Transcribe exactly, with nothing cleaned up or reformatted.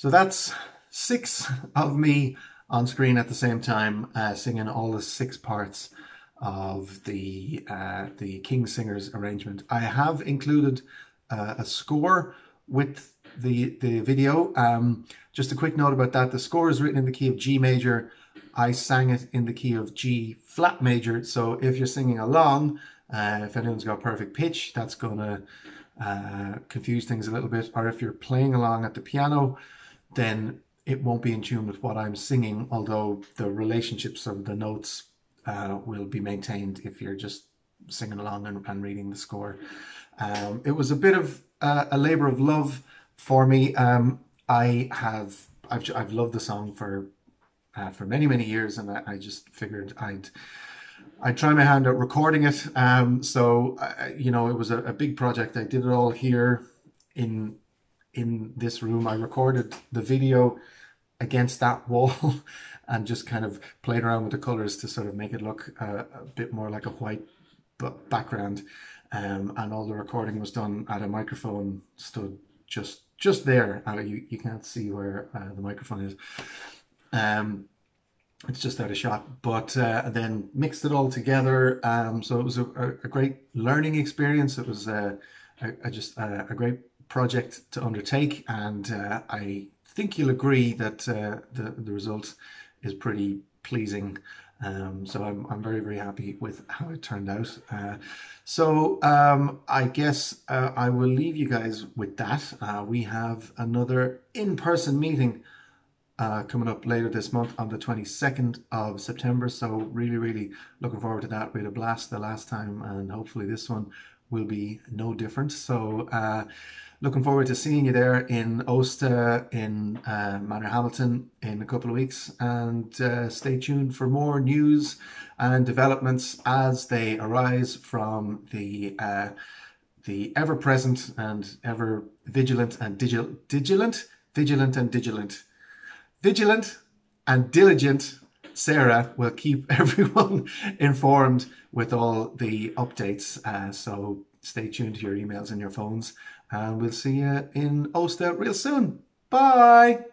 So that's six of me on screen at the same time, uh, singing all the six parts of the uh, the King Singers arrangement. I have included uh, a score with the the video. Um, just a quick note about that: the score is written in the key of G major. I sang it in the key of G flat major. So if you're singing along, uh, if anyone's got perfect pitch, that's going to uh, confuse things a little bit. Or if you're playing along at the piano, then it won't be in tune with what I'm singing, although the relationships of the notes uh, will be maintained if you're just singing along and, and reading the score. Um, it was a bit of uh, a labor of love for me. Um, I have, I've, I've loved the song for uh, for many, many years, and I, I just figured I'd I'd try my hand at recording it. Um, so, uh, you know, it was a, a big project. I did it all here in in this room. I recorded the video against that wall and just kind of played around with the colors to sort of make it look uh, a bit more like a white background. Um, and all the recording was done at a microphone stood just just there. Uh, you, you can't see where uh, the microphone is. Um, it's just out of shot, but uh, then mixed it all together. Um, so it was a, a great learning experience. It was uh, a, a just a, a great project to undertake, and uh, I think you'll agree that uh, the the result is pretty pleasing. Um, so I'm I'm very very happy with how it turned out. Uh, so um, I guess uh, I will leave you guys with that. Uh, we have another in-person meeting uh, coming up later this month on the twenty-second of September. So really really looking forward to that. We had a blast the last time, and hopefully this one will be no different. So. Uh, Looking forward to seeing you there in Osta, in uh, Manor Hamilton in a couple of weeks, and uh, stay tuned for more news and developments as they arise from the uh, the ever-present and ever vigilant and digital, vigilant, vigilant and diligent, vigilant and diligent. Sarah will keep everyone informed with all the updates. Uh, so stay tuned to your emails and your phones. And we'll see you in Osta real soon. Bye.